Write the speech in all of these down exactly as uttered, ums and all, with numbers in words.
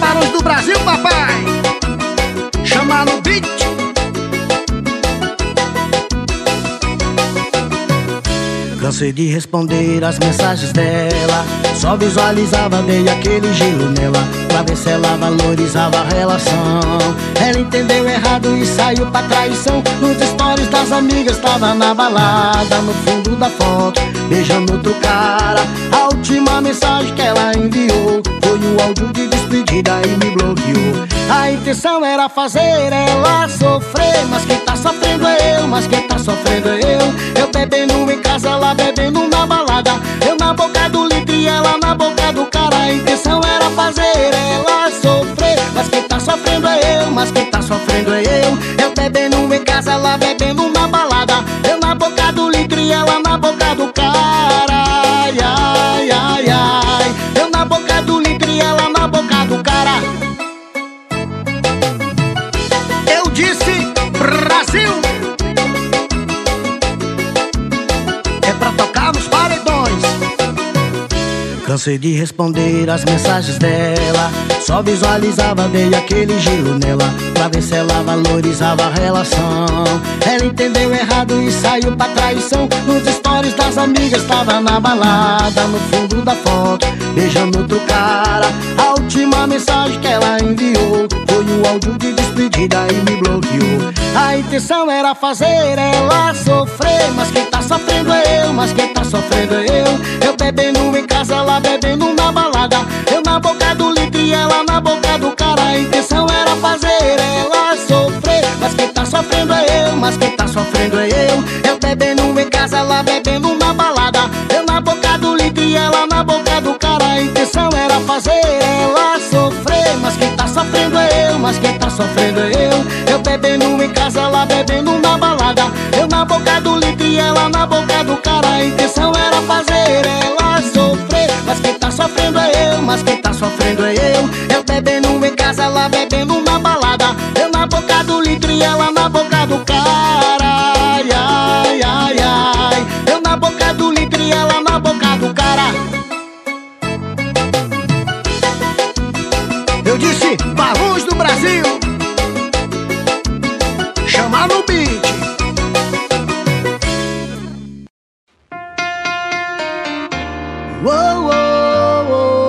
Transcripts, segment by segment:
Barões do Brasil, papai. Chama no beat. Cansei de responder as mensagens dela, só visualizava, dei aquele gelo nela, pra ver se ela valorizava a relação. Ela entendeu errado e saiu pra traição. Nos stories das amigas tava na balada, no fundo da foto beijando outro cara. A última mensagem que ela enviou foi o áudio de despedida e me bloqueou. A intenção era fazer ela sofrer, mas quem tá sofrendo é eu, mas quem tá sofrendo é eu. Eu bebendo em casa, ela bebendo na balada, eu na boca do litro e ela na boca do cara. A intenção era fazer ela sofrer, mas quem tá sofrendo é eu, mas quem tá sofrendo é eu. Eu bebendo em casa, ela bebendo na balada, eu na boca do litro e ela na boca do cara. Ai, ai, ai, ai. Eu na boca do litro e ela na boca do cara. Eu disse Brasil, é pra tocar nos paredões. Cansei de responder as mensagens dela, só visualizava, dei aquele gelo nela, pra ver se ela valorizava a relação. Ela entendeu errado e saiu pra traição. Nos stories das amigas tava na balada, no fundo da foto beijando outro cara. A última mensagem que ela enviou foi o áudio de despedida e me bloqueou. A intenção era fazer ela sofrer, mas quem tá sofrendo é eu, mas quem tá sofrendo é eu. Eu bebendo em casa, ela bebendo na balada, eu na boca do litro e ela na boca do cara. A intenção era fazer ela sofrer, mas quem tá sofrendo é eu, mas quem tá sofrendo é eu. Eu bebendo em casa, ela bebendo na balada, eu na boca do litro e ela na boca do cara. A intenção era fazer ela sofrer, mas quem tá sofrendo é eu, mas quem tá sofrendo é eu. Eu bebendo em casa, ela bebendo na balada, eu na boca do litro e ela na boca do cara. A intenção era fazer ela sofrer, mas quem tá sofrendo é eu, mas quem tá sofrendo é eu. Eu bebendo em casa, ela bebendo na balada, eu na boca do litro e ela na boca do cara. Ai, ai, ai, ai. Eu na boca do litro e ela na boca do cara. Eu disse Barões do Brasil, chama no beat. Uou, uou,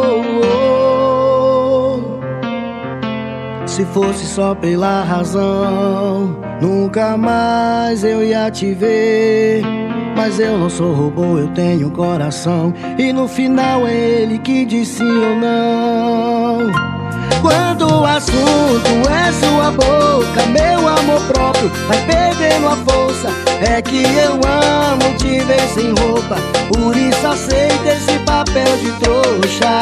uou, uou. Se fosse só pela razão, nunca mais eu ia te ver. Mas eu não sou robô, eu tenho coração, e no final é ele que diz sim ou não. Quando o assunto é sua boca, meu amor próprio vai perdendo a força. É que eu amo te ver sem roupa, por isso aceita esse papel de trouxa.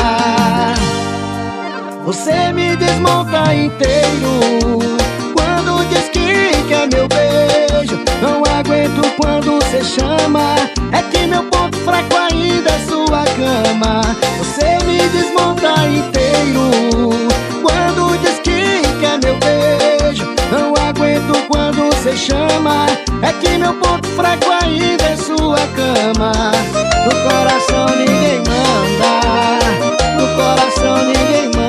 Você me desmonta inteiro quando diz que quer meu beijo. Não aguento quando cê chama, é que meu ponto fraco ainda é sua cama. Você me desmonta inteiro quando diz que quer meu beijo. Não aguento quando cê chama, é que meu ponto fraco ainda é sua cama. No coração ninguém manda, no coração ninguém manda.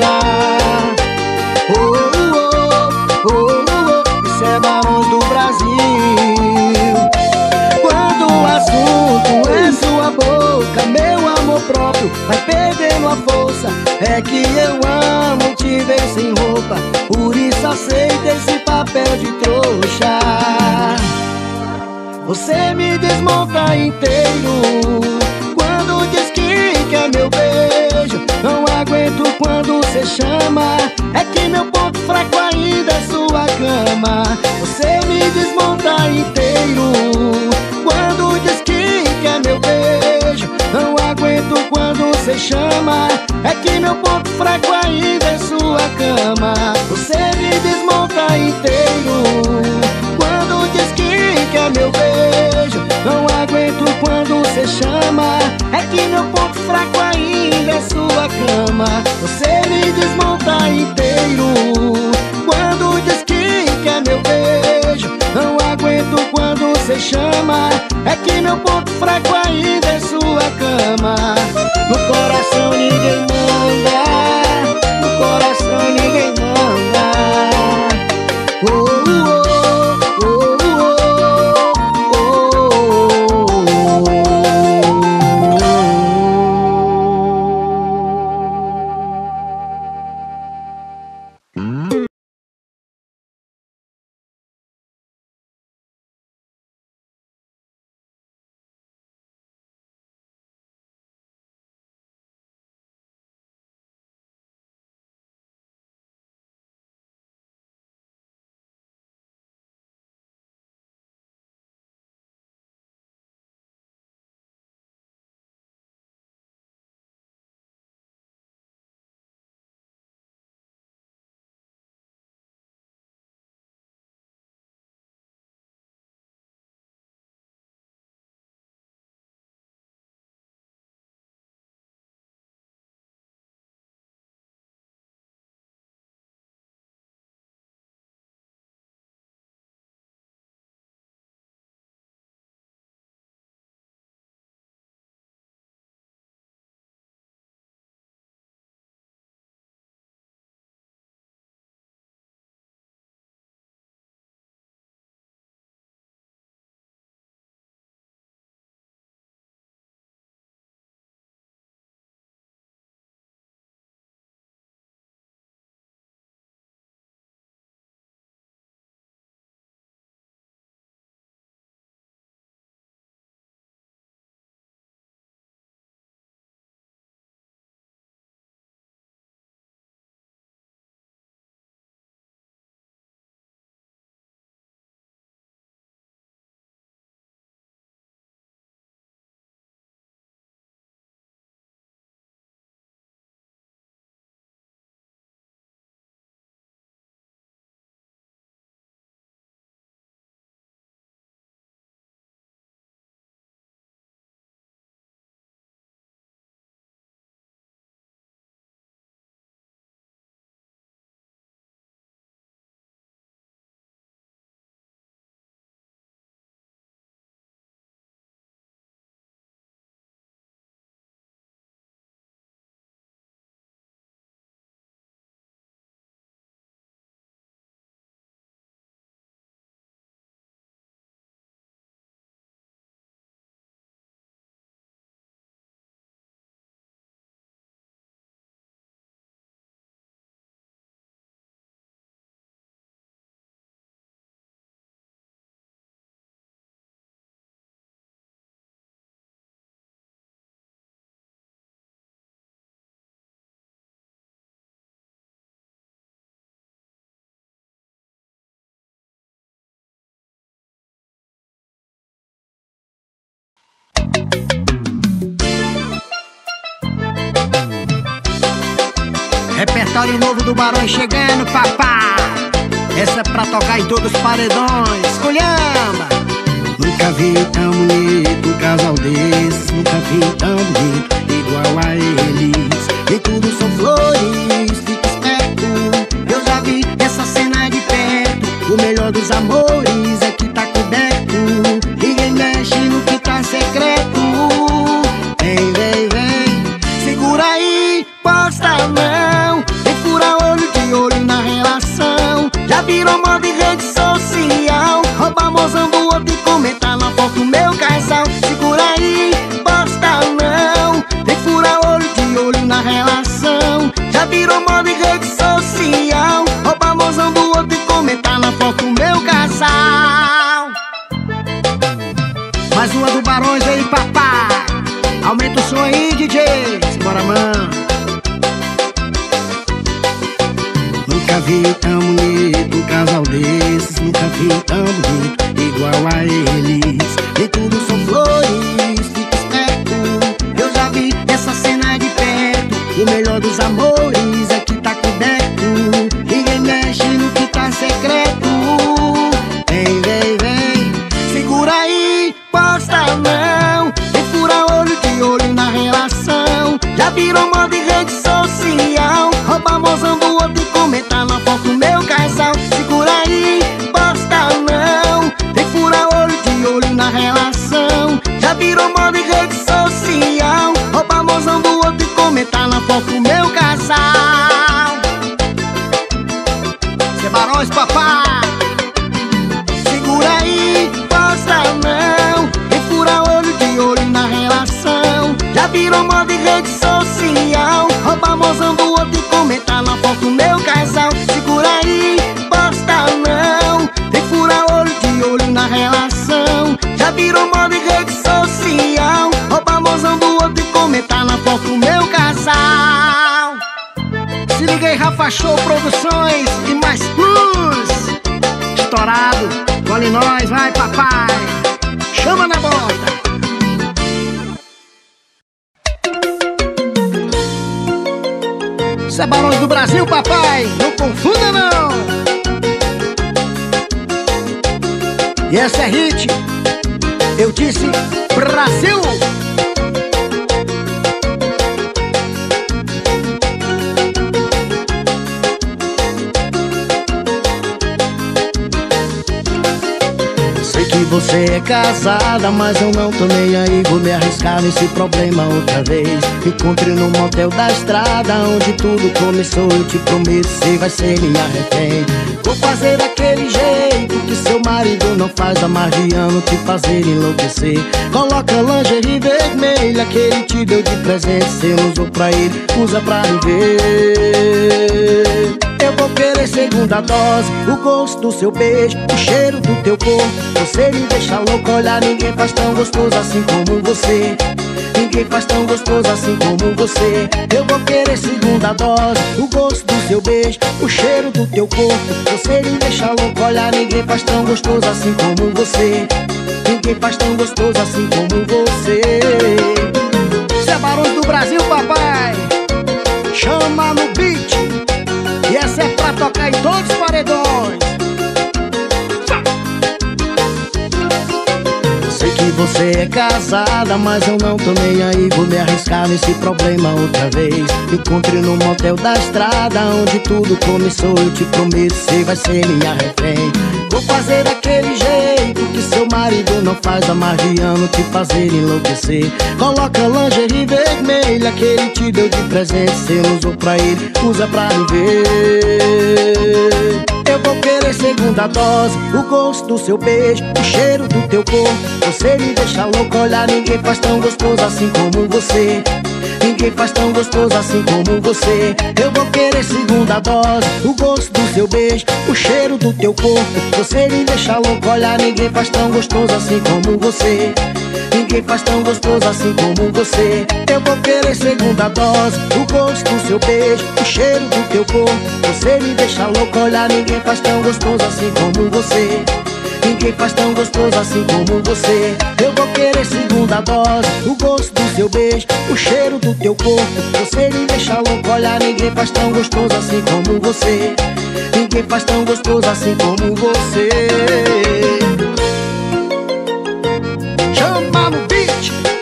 Oh, oh, oh, oh, oh, isso é Barões do Brasil. Quando o assunto é sua boca, meu amor próprio vai perdendo a força. É que eu amo te ver sem roupa, por isso aceita esse papel de trouxa. Você me desmonta inteiro quando diz que quer meu beijo. Não aguento quando cê chama, é que meu ponto fraco ainda é sua cama. Você me desmonta inteiro quando diz que quer meu beijo. Não aguento quando cê chama, é que meu ponto fraco ainda é sua cama. Você me desmonta inteiro quando diz que quer meu beijo. Não aguento quando cê chama, é que meu ponto fraco ainda é sua cama. Você me desmonta inteiro quando diz que quer meu beijo. Não aguento quando cê chama, é que meu ponto fraco ainda é sua cama. No coração ninguém manda, no coração Repertório novo do Barões chegando, papá. Essa é pra tocar em todos os paredões. Esculhamba! Nunca vi tão bonito um casal desses. Nunca vi tão bonito igual a eles. Nem tudo são flores, fica esperto. Eu já vi essa cena de perto. O melhor dos amores é que tá coberto. Ninguém mexe no que tá secreto. Vem, vem, vem, segura aí, posta a mão. Vem furar olho de olho na relação. Já virou moda em rede social. Rouba mozão do outro e comentar na foto meu casal. Segura aí, posta a mão. Vem furar olho de olho na relação. Já virou moda em rede social. Rouba mozão do outro e comentar na foto meu casal. Mais uma do Barões aí, papá. Aumenta o som aí, D J. Bora, mano. Nunca vi tão bonito um casal desses. Nunca vi tão bonito igual a eles. Nem tudo são flores, fica esperto. Eu já vi essa cena de perto. O melhor dos amores é que tá coberto. Ninguém mexe no que tá secreto. Vem, vem, vem, segura aí, posta a mão. Vem furar olho de olho na relação. Já virou moda em rede social. Rouba mozão do outro e comentar na foto meu casal. Segura aí, posta a mão. Vem furar olho de olho na relação. Já virou moda em rede social. Rouba mozão do outro e comentar na foto meu casal. Cê Barões, papá. Segura aí, posta a mão. Vem furar olho de olho na relação. Já virou moda em rede social. Rouba mozão do outro e comentar na foto meu casal. Segura aí, posta a mão. Vem furar olho de olho na relação. Já virou moda em rede social. Rouba mozão do outro e comentar na foto meu casal. Se liga aí, Rafa Show Produções e mais plus. Estourado, colhe nós, vai papai. Chama na bota. Cê é Barões do Brasil, papai, não confunda não. E essa é hit, eu disse Brasil. Sei que você é casada, mas eu não tô nem aí. Vou me arriscar nesse problema outra vez. Me encontre no motel da estrada, onde tudo começou. Eu te prometo, você vai ser minha refém. Vou fazer daquele jeito que seu marido não faz há mais de ano, te fazer enlouquecer. Coloca lingerie vermelha que ele te deu de presente. Você não usou pra ele, usa pra viver. Eu vou querer segunda dose, o gosto do seu beijo, o cheiro do teu corpo. Você me deixa louco, olha, ninguém faz tão gostoso assim como você. Ninguém faz tão gostoso assim como você. Eu vou querer segunda dose, o gosto do seu beijo, o cheiro do teu corpo. Você me deixa louco, olha, ninguém faz tão gostoso assim como você. Ninguém faz tão gostoso assim como você. Cê é Barões do Brasil, papai. Chama no beat. E essa é pra tocar em todos os paredões. Sei que você é casada, mas eu não tô nem aí. Vou me arriscar nesse problema outra vez. Me encontre no motel da estrada, onde tudo começou. Eu te prometo, você vai ser minha refém. Vou fazer daquele jeito que seu marido não faz há mais de ano, te fazer enlouquecer. Coloca lingerie vermelha que ele te deu de presente. Você não usou pra ele, usa pra viver. Eu vou querer segunda dose, o gosto do seu beijo, o cheiro do teu corpo. Você me deixa louco, olha, ninguém faz tão gostoso assim como você. Ninguém faz tão gostoso assim como você. Eu vou querer segunda dose, o gosto do seu beijo, o cheiro do teu corpo. Você me deixa louco, olha, ninguém faz tão gostoso assim como você. Ninguém faz tão gostoso assim como você. Eu vou querer segunda dose, o gosto do seu beijo, o cheiro do teu corpo. Você me deixa louco, olha, ninguém faz tão gostoso assim como você. Ninguém faz tão gostoso assim como você. Eu vou querer segunda dose, o gosto do seu beijo, o cheiro do teu corpo. Você me deixa louco, olha, ninguém faz tão gostoso assim como você. Ninguém faz tão gostoso assim como você. Chama no beat.